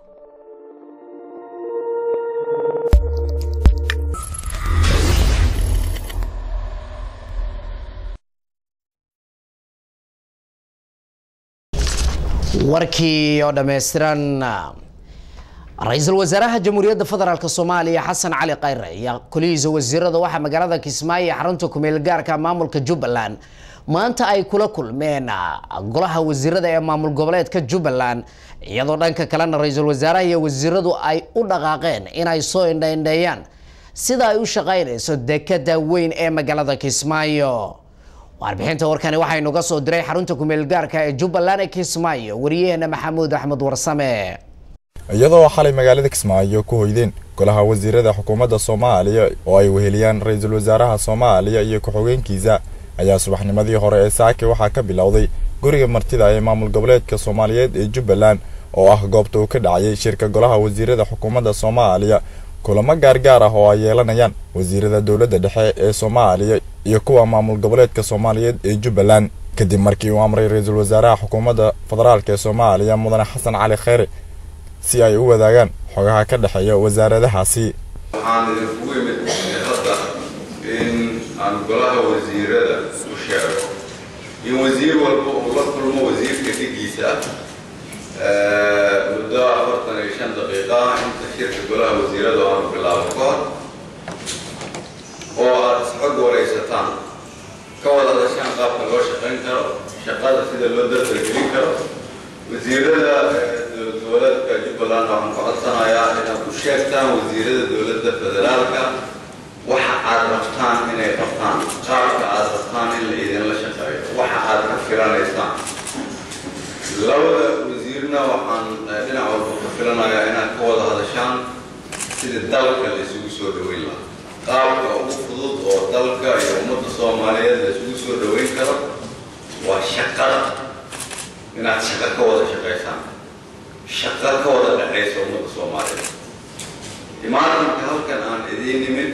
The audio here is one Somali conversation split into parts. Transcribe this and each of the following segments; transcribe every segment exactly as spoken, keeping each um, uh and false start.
warkii oo dhameystiran رئيس الوزراء جمهورية فدرالك الصومالية حسن علي قيري يا كليز وزيرة waxa magaalada Kismaayo xarunta ku meel gaarka maamulka Jubbaland maanta ay kula kulmeen golaha wasiirada ee maamul goboleedka Jubbaland iyadoo dhanka kalena ra'iisul wasaaraha iyo wasiiradu ay u dhaqaaqeen inay soo indhaynayaan sida ay u shaqeynayso dekada weyn ee magaalada Kismaayo warbixinta warkani waxay nooga soo diray xarunta ku meel gaarka ee Jubbaland ee Kismaayo wariyaheena Maxamuud Axmed Warsame iyadoo xalay magaalada Kismaayo ku hoydeen golaha wasiirada xukuumadda Soomaaliya oo ay weheliyaan ra'iisul wasaaraha Soomaaliya iyo ku-xigeenkiisa ayaa subaxnimadii hore ee saaki waxa ka bilowday guriga martida ee maamul goboleedka Soomaaliyeed ee Jubbaland oo ah goobta uu ka dhacay shirka golaha wasiirada xukuumadda Soomaaliya kulamo gaargaar ah oo ay yeelanayaan wasiirada dawladda dhexe ee Soomaaliya iyo kuwa maamul goboleedka Soomaaliyeed ee Jubbaland kadib markii uu amray ra'iisul wasaaraha xukuumadda federaalka ee Soomaaliya mudane Xasan Cali Khayre si ay u wadaagaan xogaha ka dhaxeeya wasaaradahaasi waxaan idinku imid hadda in aan golaha wasiirada u sheego in wasiir walba uu la kulmo wasiirka dhigiisa muddo afartan iyo shan daqiiqa inta shirka golaha wasiirada aanu bilaabo ka hor oo aad isxog waraysataan ka wada hadashaan qaabka loo shaqayn karo shaqada sida loo dardargelin karo wasiirada dowladda Jubbaland waxaan ku codsanayaa inaad u sheegtaan wasiirada dowladda federaalka waxa aad rabtaan inay qabtaan qaabka aad rabtaan in la idinla shaqeeyo waxa aad ka filanaysaan labada wasiirna waxaan dhinac walba ka filanayaa inaad ka wada hadashaan sida dalka la isugu soo dhaweyn lahaa qaabka ugu fudud oo dalka iyo ummadda Soomaaliyeed la isugu soo dhaweyn karo waa shaqada inaad shaqa ka wada shaqeysaan shaqa ka wada dhexeysa ummadda Soomaaliyeed imaadanka halkan aan idiin nimid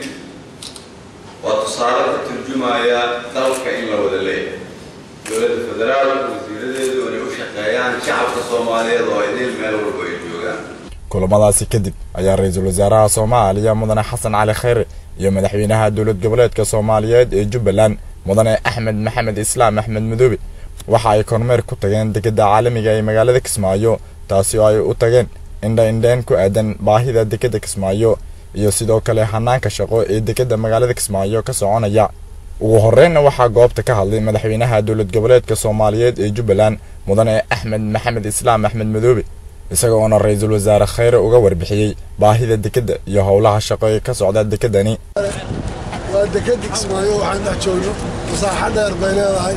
waa tusaale ka turjumaya dalka in la wada leeyahay dowladda federaalka wasiiradeedu inay u shaqeeyaan shacabka Soomaaliyeed oo idin meel walba ay joogaan kulamadaasi kadib ayaa ra'iisul wasaaraha Soomaaliya mudane Xasan Cali Khayre iyo madaxweynaha dowlad goboleedka Soomaaliyeed ee Jubbaland mudane Axmed Maxamed Islaam Axmed Madoobe waxa ay kormeer ku tageen dekada caalamiga ee magaalada Kismaayo taasi oo ay u tageen indha indheen ku aadan baahida dekada Kismaayo iyo sidoo kale hanaanka shaqo ee dekada magaalada Kismaayo ka soconaya ugu horeeyna waxa goobta ka hadlay madaxweynaha dowlad goboleedka Soomaaliyeed ee Jubbaland mudane Axmed Maxamed Islaam Axmed Madoobe isagoo oo ra'iisul wasaare Khayre uga warbixiyay baahida dekada iyo howlaha shaqo ee ka socda dekadani waa dekada Kismaayo waxaan dhex joogno masaaxad dheer bay leedahay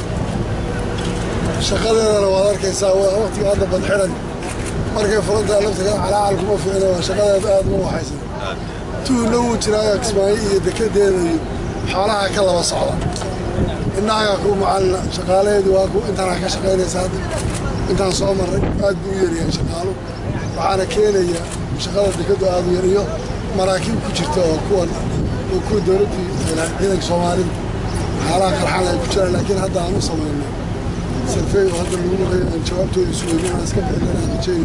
shaqadeedana waad arkaysaa waqtiga hadda badxiran markay furantaa laftiga calaacal kuma fiicna waa shaqadeeda aad ma waxaysan tuhna wuu jiraayo Kismaayo iyo dekedeeda iyo xoolaha ka laba socda innaga ku macalina shaqaaleedu waa ku intaan ka shaqaynaysaa intaan soo maray aad buu yaryahay shaqaalo waxaana keenaya shaqada dekedu aad u yariyo maraakiib ku jirta oo kuwan oo ku dowladda ciidanka Soomaaliyeed xaaladaha qarxan ay ku jiraan laakiin hadda aanu samaynay سلفي وهذا اللي هو الجواب تقول يسوي أنا أسكت أنا أجي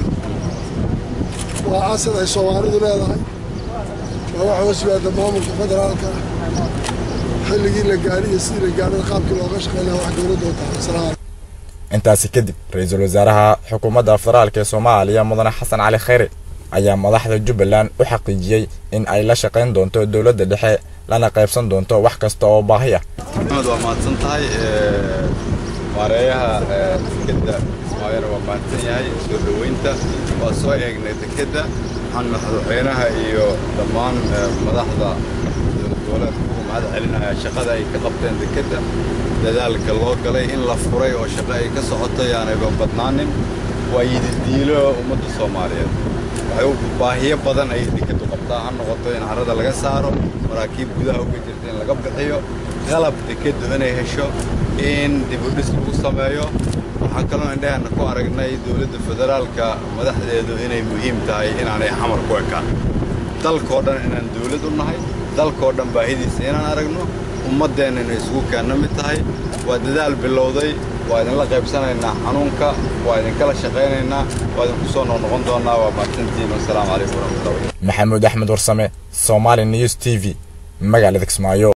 وعصر الصومالي ذي هذا وواحد وسوي هذا مهم القدر هذا خلي يجي لقاري يصير لقاري الخام كله غش خليه واحد يرد وتعال سلام intaasi kadib ra'iisul wasaaraha xukuumadda federaalka ee Soomaaliya mudane Xasan Cali Khayre ayaa madaxda Jubbaland u xaqiijiyay in ay la shaqeyn doonto dawladda dhexe lana qaybsan doonto wax kasta oo baahi ah waa mahadsan tahay maareeyaha dekada Kismaayo waa mahadsan yahay soo dhaweynta waa soo eegnay dekada waxaan madaxweynaha iyo dhammaan madaxda dowladda ku mahad celinaya shaqada ay ka qabteen dekada dadaalka loo galay in la furay oo shaqo ay ka socoto yaanay badnaanin waa yidiilo ummadda Soomaaliyeed waxay u baahiyo badan ay dekadu qabtaa ha noqoto in carrada laga saaro maraakiib gudaha uga jirta in laga bixiyo qalab dekadu inay hesho in dib u dhis lagu sameeyo waxaan kaloo indhaheena ku aragnay dowladda federaalka madaxdeedu inay muhiim tahay inaanay xamar ku ekaan dalkoo dhan inaan dowlad u nahay dalkoo dhan baahidiisa inaan aragno ummaddeena inay isugu keenna mid tahay waa dadaal bilowday waa idinla qaybsanaynaa xanuunka waa idinkala shaqaynaynaa waa idinku soo noqon doonaa waa mahadsantihiin wassalaamu calaykum waraxmatullahi maxamuud axmed warsame Somali News T V magaalada Kismaayo.